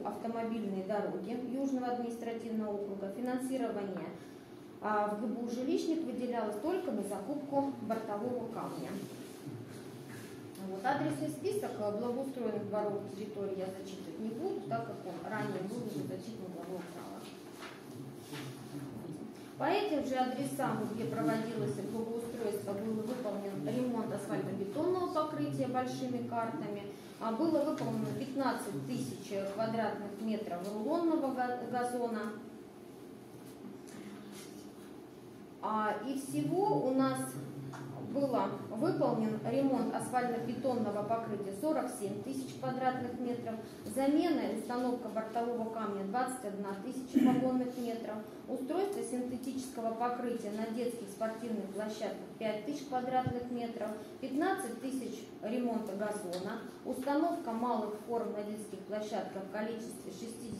автомобильные дороги Южного административного округа. Финансирование в ГБУ «Жилищник» выделялось только на закупку бортового камня. Вот, адресный список благоустроенных дворовых территорий я зачитывать не буду, так как он ранее был уже зачитан главой права. По этим же адресам, где проводилось благоустройство, был выполнен ремонт асфальтобетонного покрытия большими картами, было выполнено 15 тысяч квадратных метров рулонного газона. И всего у нас было выполнен ремонт асфальтобетонного покрытия 47 тысяч квадратных метров, замена и установка бортового камня 21 тысяча вагонных метров, устройство синтетического покрытия на детских спортивных площадках 5 тысяч квадратных метров, 15 тысяч ремонта газона, установка малых форм на детских площадках в количестве 60